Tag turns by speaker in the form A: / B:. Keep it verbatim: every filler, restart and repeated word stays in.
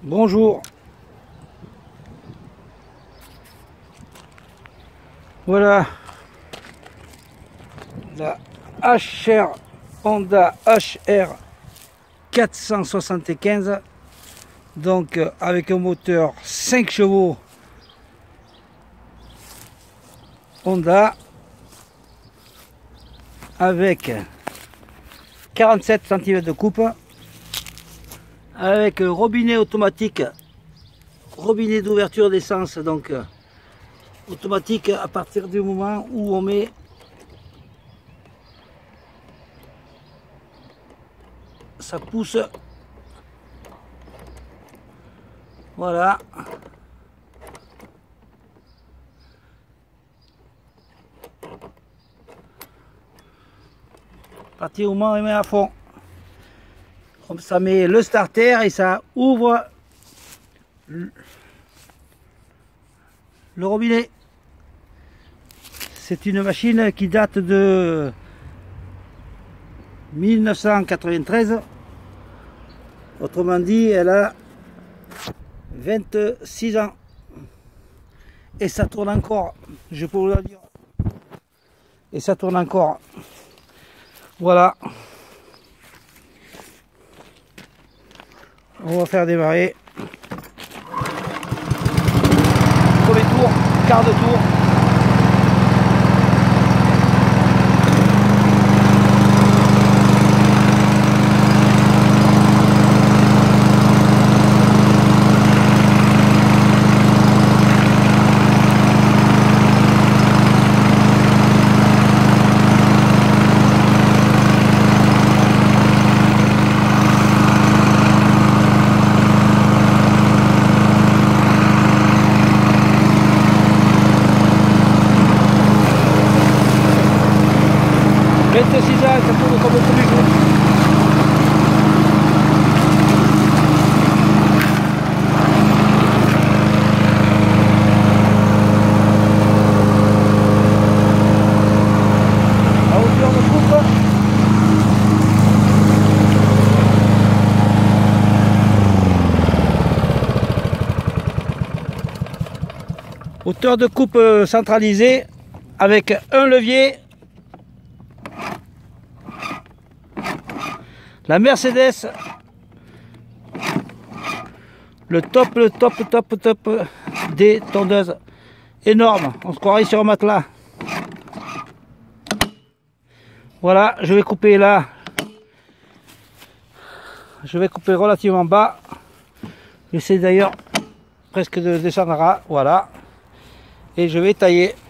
A: Bonjour. Voilà la H R Honda H R quatre cent soixante-quinze, donc euh, avec un moteur cinq chevaux Honda avec quarante-sept centimètres de coupe, avec robinet automatique, robinet d'ouverture d'essence, donc euh, automatique à partir du moment où on met ça pousse. Voilà. À partir du moment où on met à fond, ça met le starter et ça ouvre le robinet. C'est une machine qui date de mille neuf cent quatre-vingt-treize. Autrement dit, elle a vingt-six ans. Et ça tourne encore, je peux vous le dire. Et ça tourne encore. Voilà. On va faire démarrer. Premier tour, quart de tour. vingt-six ans, ça tourne comme tous les jours. À hauteur de coupe. Hauteur de coupe centralisée avec un levier. La Mercedes, le top, le top, top, top des tondeuses. Énorme, on se croirait sur un matelas. Voilà, je vais couper là. Je vais couper relativement bas. J'essaie d'ailleurs presque de descendre à, voilà. Et je vais tailler.